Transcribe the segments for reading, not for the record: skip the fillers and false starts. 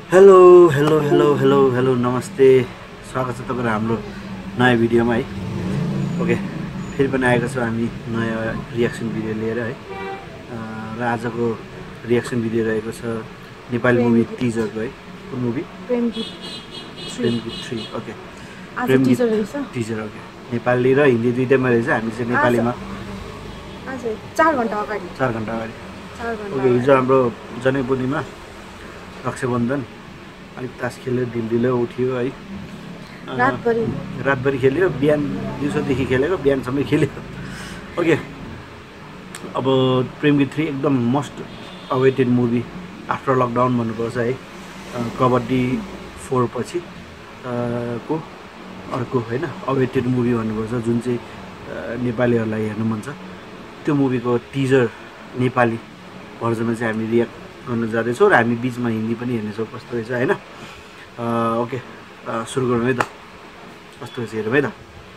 Hello hello hello hello hello नमस्ते स्वागत छ तपाईहरु हाम्रो नयाँ भिडियोमा है। ओके फेरि पनि आएको छौँ हामी नयाँ रियाक्सन भिडियो लिएर है। र आजको रियाक्सन भिडियो रहेको छ नेपाली मुभी टिजरको है। कुन मुभी? प्रेम गीत 3 ओके आज प्रेम गीत टिजर रहेछ। टिजर ओके नेपाली र हिन्दी दुईटैमा रहेछ। हामी चाहिँ नेपालीमा आज 4 घण्टा अगाडि 4 घण्टा अगाडि 4 घण्टा ओके हिजो हाम्रो जनै पूर्णिमा रक्षाबन्धन अलिक तास खेल्यो ढिलो उठ्यो है। रातभरि खेल्यो बिहान दिउँसोदेखि खेलेको बिहानसम्म खेल्यो। ओके अब प्रेम गीत 3 एकदम most awaited movie after lockdown भन्नुपर्छ है। कबड्डी 4 पछि को अर्को होइन अवेटेड मुभी भन्नुपर्छ जुन चाहिँ नेपालीहरूलाई हेर्नु मन छ। त्यो मुभीको टिजर नेपाली भर्जनमा चाहिँ हामी रियाक्ट गर्न जाँदैछौँ र हामी बिचमा हिन्दी पनि हेर्नेछौँ कस्तो रहेछ होइन। ओके सुरु गरौँ है त। कस्तो रहेछ हेरौँ है त।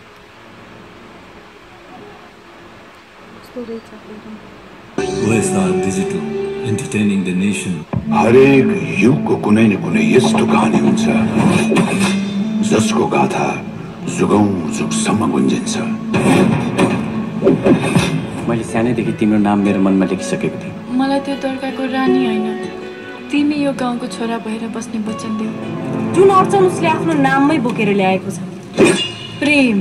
Digital entertaining the nation. हरेक युगको कुनै न कुनै यस्तो कहानी हुन्छ जसको गाथा जुगौँ जुगसम्म गुन्जिन्छ। मैले सानैदेखि तिम्रो नाम मेरो मनमा लेखिसकेको थिएँ। मलाई त्यो दर्काको रानी होइन, तिमी यो गाउँको छोरा भएर बस्ने वचन देऊ। जुन अडचन उसले आफ्नो नाममै बोकेर ल्याएको छ, प्रेम।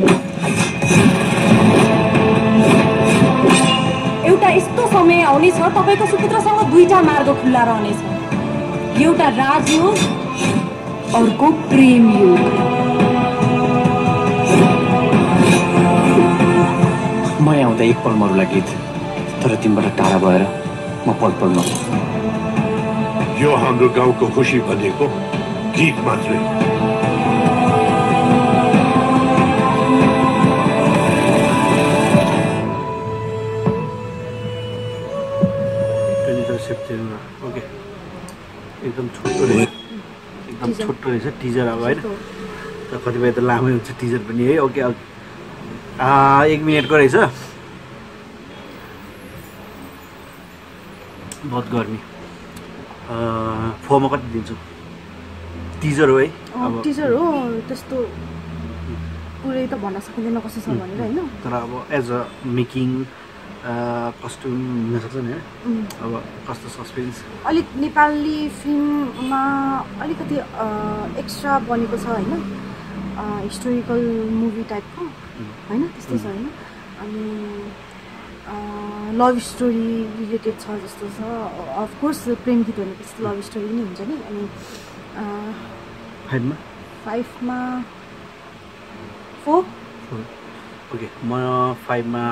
एउटा यस्तो समय आउनेछ तपाईको सुपुत्रसँग दुईटा मार्ग खुल्ला रहनेछ। एउटा राजयोग, अर्को प्रेम योग। म आउँदा एक पल मरुला गीत, तर तिमीबाट टाढा भएर म पल पलमा। यो हाम्रो गाउँको खुसी भनेको गीत मात्रै। सेप्टेम्बर ओके एकदम छोटो रहेछ। एकदम छोटो रहेछ टिजर अब होइन। त कतिपय त लामै हुन्छ टिजर पनि है। ओके 1 मिनटको रहेछ। बहुत गर्मी। 4 मा कति दिन्छु? टिजर हो है। अब टिजर हो त्यस्तो पुरै त भन्न सकिँदैन कसो छ भनेर होइन। तर अब एज अ मेकिङ कस्ट्युम हुनसक्छ नि होइन। अब कस्तो सस्पेन्स अलिक नेपाली फिल्ममा अलिकति एक्स्ट्रा बनेको छ होइन। हिस्टोरिकल मुभी टाइपको होइन त्यस्तै छ होइन। अनि लभ स्टोरी रिलेटेड छ जस्तो छ। अफकोर्स प्रेम गीत भनेपछि लभ स्टोरी नै हुन्छ नि। अनि 5 मा 4 ओके म 5 मा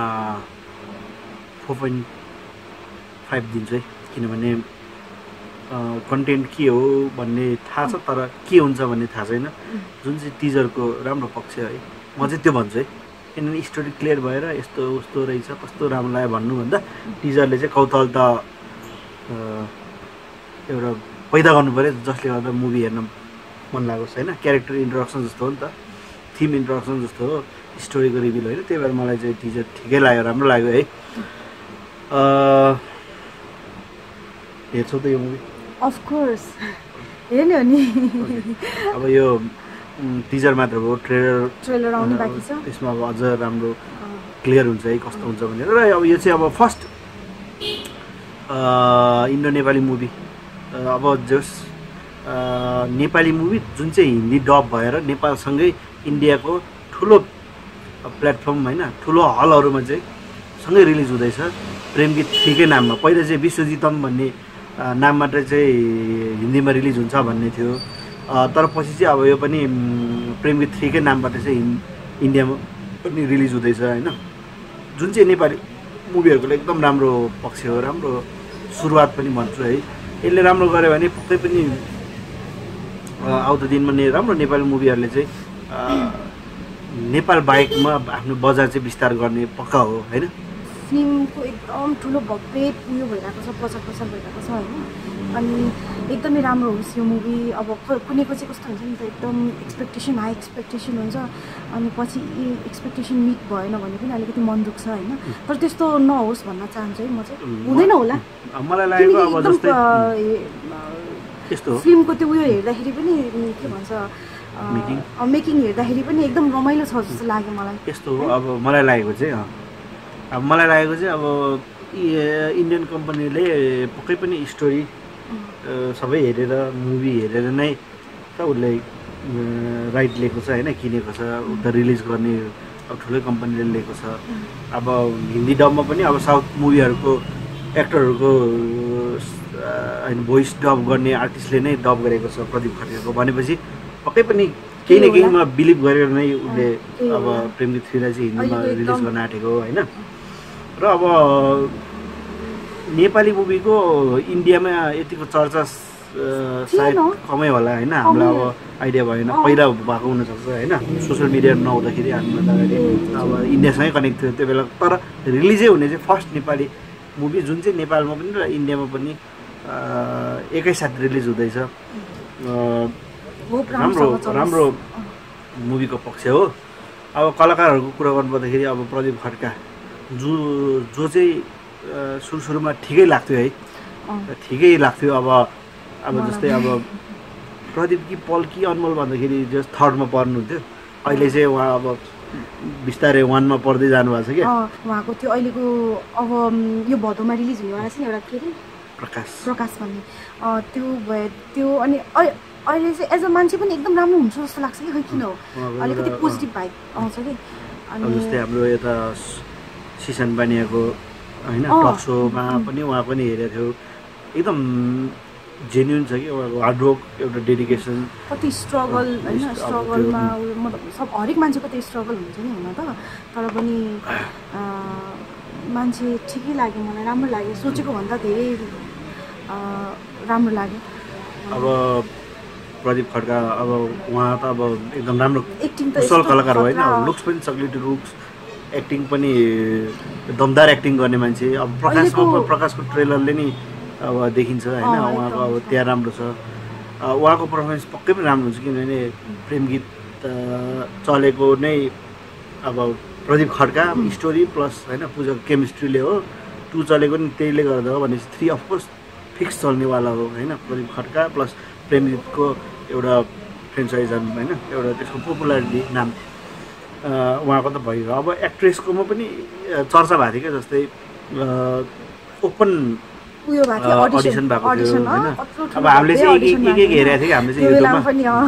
4.5 दिन्छु है। किनभने कन्टेन्ट के हो भन्ने थाहा छ तर के हुन्छ भन्ने थाहा छैन। जुन चाहिँ टिजरको राम्रो पक्ष है म चाहिँ त्यो भन्छु है। किनभने स्टोरी क्लियर भएर यस्तो उस्तो रहेछ कस्तो राम्रो लाग्यो भन्नुभन्दा टिजरले चाहिँ कौतूहलता एउटा पैदा गर्नु पऱ्यो जसले गर्दा मुभी हेर्न मन लागोस् होइन। क्यारेक्टर इन्ट्रोडक्सन जस्तो हो नि त, थिम इन्ट्रोडक्सन जस्तो हो, स्टोरीको रिभिल होइन। त्यही भएर मलाई चाहिँ टिजर ठिकै लाग्यो, राम्रो लाग्यो है। हेर्छौ त यो मुभी? अफकोर्स हेर्ने हो नि। अब यो टिजर मात्र हो, ट्रेलर आउनु बाँकी छ। त्यसमा अब अझ राम्रो क्लियर हुन्छ है कस्तो हुन्छ भनेर। र अब यो चाहिँ अब फर्स्ट इन्डो नेपाली मुभी अब जस नेपाली मुभी जुन चाहिँ हिन्दी डब भएर नेपालसँगै इन्डियाको ठुलो प्लेटफर्म होइन ठुलो हलहरूमा चाहिँ सँगै रिलिज हुँदैछ। प्रेम गीत 3 कै नाममा। पहिला चाहिँ विश्वजितम भन्ने नामबाट चाहिँ हिन्दीमा रिलिज हुन्छ भन्ने थियो। तर पछि चाहिँ अब यो पनि प्रेम गीत 3 कै नामबाट चाहिँ इन्डियामा पनि रिलिज हुँदैछ होइन। जुन चाहिँ नेपाली मुभीहरूको एकदम राम्रो पक्ष हो, राम्रो सुरुवात पनि भन्छु है। यसले राम्रो गर्यो भने पक्कै पनि आउँदो दिनमा राम्रो नेपाली मुभीहरूले चाहिँ नेपाल बाहेकमा आफ्नो बजार चाहिँ विस्तार गर्ने पक्का हो होइन। फिल्मको एकदम ठुलो भव्य उयो भइरहेको छ, प्रचार प्रसार भइरहेको छ होइन। अनि एकदमै राम्रो होस् यो मुभी। अब कुनैको चाहिँ कस्तो हुन्छ नि त एकदम हाई एक्सपेक्टेसन हुन्छ अनि पछि एक्सपेक्टेसन मिट भएन भने पनि अलिकति मन दुख्छ होइन। तर त्यस्तो नहोस् भन्न चाहन्छु है म चाहिँ। हुँदैन होला मलाई लागेको अब जस्तै यस्तो हो फिल्मको त्यो उयो हेर्दाखेरि पनि के भन्छ मेकिङ हेर्दाखेरि पनि एकदम रमाइलो छ जस्तो लाग्यो मलाई। यस्तो हो अब मलाई लागेको चाहिँ अब इन्डियन कम्पनीले पक्कै पनि स्टोरी सबै हेरेर मुभी हेरेर नै त उसले राइट लिएको छ होइन, किनेको छ, उता रिलिज गर्ने अब ठुलै कम्पनीले लिएको छ। अब हिन्दी डबमा पनि अब साउथ मुभीहरूको एक्टरहरूको होइन भोइस डब गर्ने आर्टिस्टले नै डब गरेको छ प्रदीप खड्काको भनेपछि पक्कै पनि केही न केहीमा बिलिभ गरेर नै उसले अब प्रेम गीत 3 लाई चाहिँ हिन्दीमा रिलिज गर्न आँटेको होइन। र अब नेपाली मुभीको इन्डियामा यतिको चर्चा सायद कमै होला होइन, हामीलाई अब आइडिया भएन, पहिला भएको हुनसक्छ होइन, सोसियल मिडिया नहुँदाखेरि हामीलाई त अगाडि अब इन्डियासँगै कनेक्ट थियो त्यो बेला। तर रिलिजै हुने चाहिँ फर्स्ट नेपाली मुभी जुन चाहिँ नेपालमा पनि र इन्डियामा पनि एकैसाथ रिलिज हुँदैछ। राम्रो मुभीको पक्ष हो। अब कलाकारहरूको कुरा गर्नुपर्दाखेरि अब प्रदीप खड्का जो चाहिँ सुरुमा ठिकै लाग्थ्यो है, ठिकै लाग्थ्यो। अब जस्तै अब प्रदीप कि पल कि अनमोल भन्दाखेरि जस्ट थर्डमा पर्नुहुन्थ्यो, अहिले चाहिँ उहाँ अब बिस्तारै 1 मा पर्दै जानुभएको छ क्या। उहाँको त्यो अहिलेको अब यो भदौमा रिलिज हुनेवाला छ नि एउटा के अरे प्रकाश भन्ने त्यो अनि अहिले चाहिँ एज अ मान्छे पनि एकदम राम्रो हुन्छ जस्तो लाग्छ कि खै किन हो, अलिकति पोजिटिभ भाइब आउँछ कि। अनि जस्तै हाम्रो यता सिसन बानियाको होइन टक सोमा पनि उहाँ पनि हेरेको थियो, एकदम जेन्युन छ कि उहाँको हार्डवर्क, एउटा डेडिकेसन, कति स्ट्रगल होइन, स्ट्रगलमा मतलब सब हरेक मान्छेको त्यो स्ट्रगल हुन्छ नि हुन त, तर पनि मान्छे ठिकै लाग्यो मलाई, राम्रो लाग्यो, सोचेको भन्दा धेरै राम्रो लाग्यो। अब प्रदीप खड्का अब उहाँ त अब एकदम राम्रो कुशल कलाकार हो होइन, लुक्स पनि चक्लेटी लुक्स, एक्टिङ पनि दमदार एक्टिङ गर्ने मान्छे। अब प्रकाशको ट्रेलरले नि अब देखिन्छ होइन, उहाँको अब त्यहाँ राम्रो छ, उहाँको पर्फर्मेन्स पक्कै पनि राम्रो हुन्छ किनभने प्रेम गीत चलेको नै अब प्रदीप खड्का स्टोरी प्लस होइन पूजाको केमिस्ट्रीले हो, 2 चलेको नि त्यहीले गर्दा हो भनेपछि 3 अफकोर्स फिक्स चल्नेवाला हो होइन। प्रदीप खड्का प्लस प्रेम गीतको एउटा फ्रेन्चाइजन होइन, एउटा त्यसको पपुलारिटी नाम उहाँको त भइगयो। अब एक्ट्रेसकोमा पनि चर्चा भएको थियो क्या, जस्तै ओपन अडिसन भएको थियो होइन। अब हामीले चाहिँ एक हेरेको थियो कि हामीले चाहिँ युट्युबमा,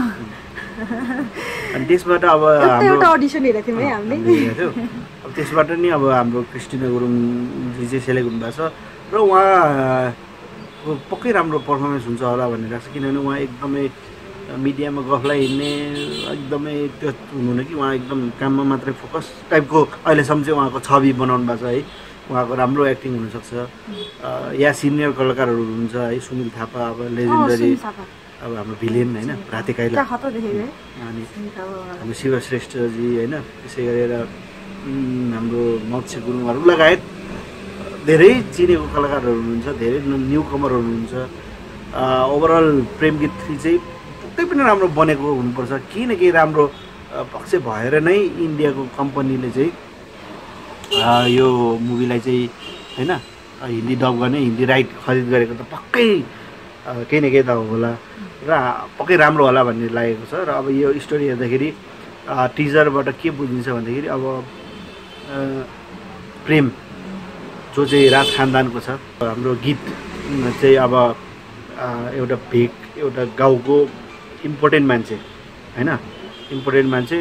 अनि त्यसबाट अब हाम्रो अडिसन हेरेको थियौँ है हामीले। अब त्यसबाट नि अब हाम्रो क्रिस्टिना गुरुङजी चाहिँ सेलेक्ट हुनुभएको छ र उहाँको पक्कै राम्रो पर्फर्मेन्स हुन्छ होला भन्ने लाग्छ, किनभने उहाँ एकदमै मिडियामा गफलाई हिँड्ने एकदमै त्यो हुनुहुन्न कि उहाँ एकदम काममा मात्रै फोकस टाइपको अहिलेसम्म चाहिँ उहाँको छवि बनाउनु भएको छ है। उहाँको राम्रो एक्टिङ हुनसक्छ, या सिनियर कलाकारहरू हुनुहुन्छ है, सुनिल थापा अब लेजेन्डरी अब हाम्रो भिलेन होइन राते काइला, अनि हाम्रो शिव श्रेष्ठजी होइन, त्यसै गरेर हाम्रो मत्स्य गुरुङहरू लगायत धेरै चिनेको कलाकारहरू हुनुहुन्छ, धेरै न्यु कमरहरू हुनुहुन्छ। ओभरअल प्रेम गीत 3 चाहिँ पक्कै पनि राम्रो बनेको हुनुपर्छ, केही न केही राम्रो पक्ष भएर नै इन्डियाको कम्पनीले चाहिँ यो मुभीलाई चाहिँ होइन हिन्दी डब गर्ने, हिन्दी राइट खरिद गरेको त पक्कै केही न केही त होला र पक्कै राम्रो होला भन्ने लागेको छ। र अब यो स्टोरी हेर्दाखेरि टिजरबाट के बुझिन्छ भन्दाखेरि अब प्रेम जो चाहिँ राज खानदानको छ, हाम्रो गीत चाहिँ अब एउटा गाउँको इम्पोर्टेन्ट मान्छे होइन, इम्पोर्टेन्ट मान्छे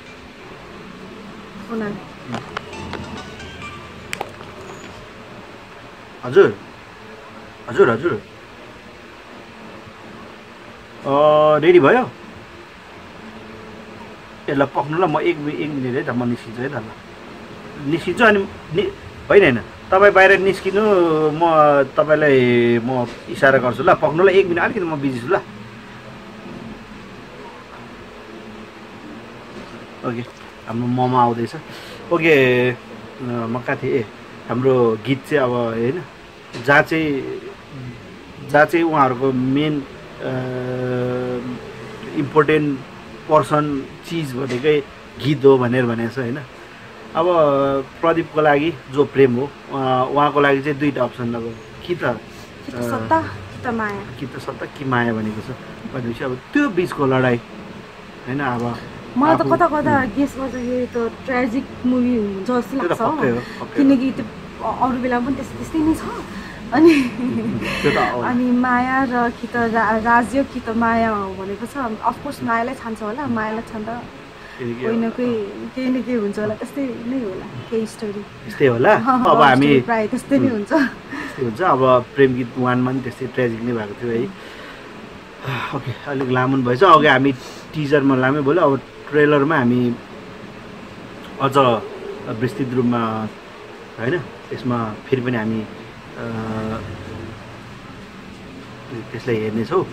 हजुर हजुर हजुर रेडी भयो यसलाई पक्नु ल, म एक मिनट है त, म निस्किन्छु है त, ल निस्किन्छु। अनि होइन तपाईँ बाहिर निस्किनु, म तपाईँलाई म इसारा गर्छु ल, पक्नु ल, 1 मिनट अलिकति म बिजी छु ल। ओके हाम्रो मोमो आउँदैछ। ओके म कहाँ थिएँ, हाम्रो गीत चाहिँ अब होइन जहाँ चाहिँ उहाँहरूको मेन इम्पोर्टेन्ट पर्सन चिज भनेकै गीत हो भनेर भनेको छ होइन। अब प्रदीपको लागि जो प्रेम हो उहाँको लागि चाहिँ 2टा अप्सन, अब कि त त माया कि त सत्ता कि माया भनेको छ भनेपछि अब त्यो बिचको लडाइँ होइन अब मलाई त कता कता गेस गर्दाखेरि त ट्रेजिक मुभी हुन्छ जस्तो त्यो त लाग्छ पक्कै हो, पक्कै हो। किनकि त्यो अरू बेला पनि त्यस्तै नै छ अनि त्यो त हो। अनि माया र कि त राज्य कि त माया हो भनेको छ अफकोर्स मायालाई छान्छ होला मायालाई छान्दा कोही न केही हुन्छ होला त्यस्तै नै होला केही स्टोरी त्यस्तै होला अब हामी प्रायः त्यस्तै नै हुन्छ त्यस्तै हुन्छ अब प्रेम गीत 1 मा पनि त्यस्तै ट्रेजिक नै भएको थियो है ओके अलिक लामो भएछ अघि हामी टिजरमा लामै बोल्यो अब ट्रेलरमा हामी अझ विस्तृत रूपमा होइन त्यसमा फेरि पनि हामी त्यसलाई हेर्नेछौँ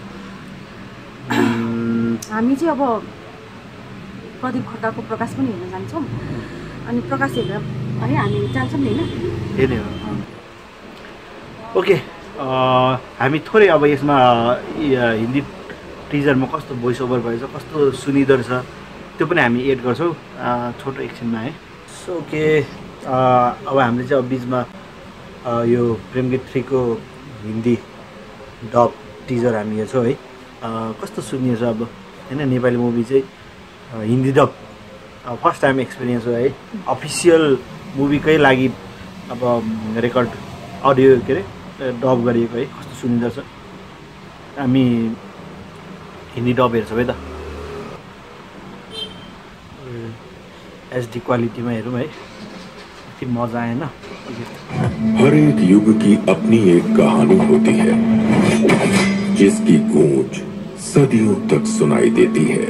हामी चाहिँ अब प्रदीप खड्काको प्रकाश पनि हेर्न जान्छौँ अनि प्रकाश हेरेर है हामी जान्छौँ नि होइन हेर्ने हो ओके हामी थोरै अब यसमा हिन्दी टिजरमा कस्तो भोइस ओभर भएछ कस्तो सुनिँदो रहेछ त्यो पनि हामी एड गर्छौँ छोटो एकछिनमा है सो ओके अब हामीले चाहिँ अब बिचमा यो प्रेम गीत 3 को हिन्दी डब टिजर हामी हेर्छौँ है कस्तो सुनिएछ अब होइन नेपाली मुभी चाहिँ Hindi dub first time experience हो है अफिसियल मुभीकै लागि अब रेकर्ड अडियो के अरे डब गरिएको है कस्तो सुनिँदो छ हामी हिन्दी डब हेर्छौँ है त एचडी क्वालिटीमा हेरौँ है यति मजा आएन हर एक युग की अपनी एक कहानी होती है जिसकी गूंज सदियों तक सुनाई देती है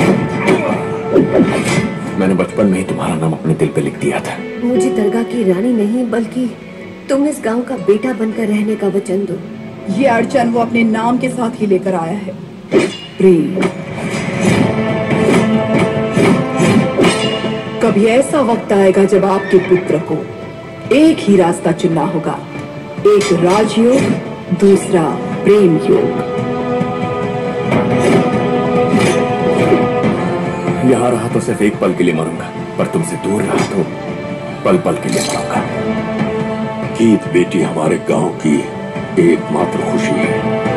मैंने बचपन में ही तुम्हारा नाम अपने दिल पे लिख दिया था मुझे दरगाह की रानी नहीं बल्कि तुम इस गांव का बेटा बनकर रहने का वचन दो। ये अड़चन वो अपने नाम के साथ ही लेकर आया है प्रेम। कभी ऐसा वक्त आएगा जब आपके पुत्र को एक ही रास्ता चुनना होगा एक राजयोग दूसरा प्रेम योग। यहाँ रहा तो सिर्फ एक पल के लिए मरूंगा पर तुमसे दूर रहा तो पल पल के लिए मरूंगा। गीत बेटी हमारे गांव की एकमात्र खुशी है।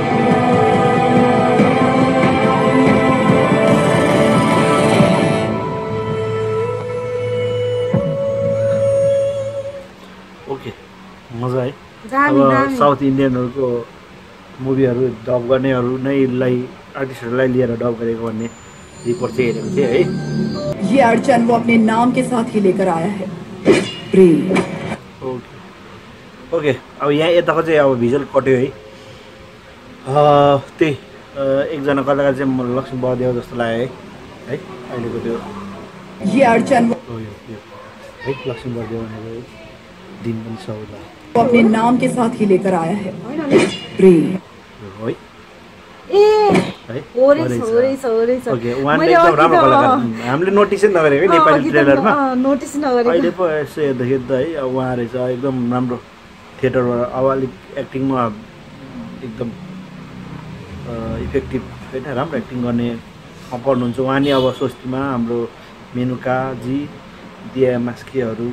ओके मजा है दामी, अब दामी। साउथ इन्डियनहरूको मुभीहरू डब गर्नेहरू नैलाई आर्टिस्टहरूलाई लिएर डब गरेको भन्ने रिपोर्ट चाहिँ हेरेको थिएँ है ये अड़चन वो अपने नाम के साथ ही लेकर आया है प्रेम। ओके ओके अब यहाँ यताको चाहिँ अब भिजुअल कट्यो है त्यही एकजना कलाकार चाहिँ म लक्ष्मी बरदेव जस्तो लाग्यो है अहिलेको त्यो ये अड़चन वो है लक्ष्मी बरदेव भनेको है दिन पनि सौदा अपने नाम के साथ ही लेकर आया है प्रेम। है ए है होरेछ ओके उहाँले एकदम राम्रो कलाकार हामीले नोटिसै नगरेको है नेपाली ट्रेलरमा नोटिस नगरेको अहिले पो यसो हेर्दाखेरि त है अब उहाँ रहेछ एकदम राम्रो थिएटरबाट अब अलिक एक्टिङमा एकदम इफेक्टिभ होइन राम्रो एक्टिङ गर्ने पर्नुहुन्छ उहाँ नि अब स्वस्तिमा हाम्रो मेनुकाजी दिया मास्केहरू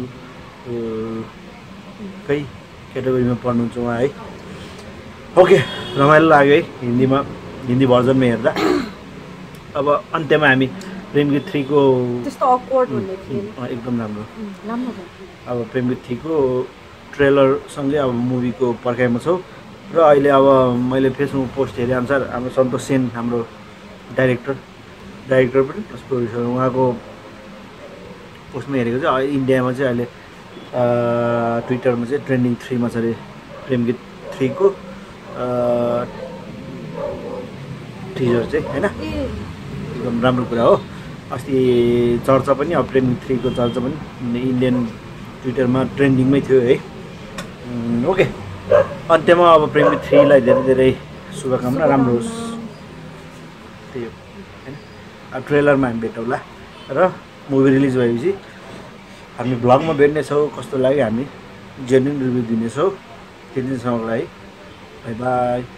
कै क्याटेगोरीमा पर्नुहुन्छ उहाँ है ओके रमाइलो लाग्यो है हिन्दीमा हिन्दी भर्जनमा हेर्दा अब अन्त्यमा हामी प्रेम गीत 3 को त्यस्तो अक्वर्ड भन्ने थिएन एकदम राम्रो राम्रो भयो अब प्रेम गीत 3 को ट्रेलरसँगै अब मुभीको पर्खाइमा छौँ र अहिले अब मैले फेसबुक पोस्ट हेरे अनुसार हाम्रो सन्तोष सेन हाम्रो डाइरेक्टर पनि प्लस प्रोड्युसर उहाँको पोस्टमा हेरेको चाहिँ इन्डियामा चाहिँ अहिले ट्विटरमा चाहिँ ट्रेन्डिङ 3 मा छ अरे प्रेम गीत 3 को टिजर चाहिँ होइन एकदम राम्रो कुरा हो अस्ति चर्चा पनि अब प्रेम गीत 3 को चर्चा पनि इन्डियन ट्विटरमा ट्रेन्डिङमै थियो है ओके अन्त्यमा अब प्रेम गीत 3 लाई धेरै धेरै शुभकामना राम्रो होस् त्यही हो होइन अब ट्रेलरमा हामी भेटौँला र मुभी रिलिज भएपछि हामी भ्लगमा भेट्नेछौँ कस्तो लाग्यो हामी जेन्युन रिभ्यू दिनेछौँ त्यति दिनसम्मको लागि बाई बाई